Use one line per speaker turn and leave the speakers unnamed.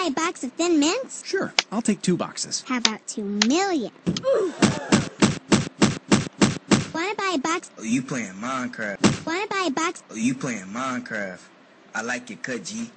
a box of Thin Mints?
Sure, I'll take 2 boxes.
How about 2 million? Wanna buy a box?
Oh, you playing Minecraft?
Wanna buy a box?
Oh, you playing Minecraft? I like your cut, G.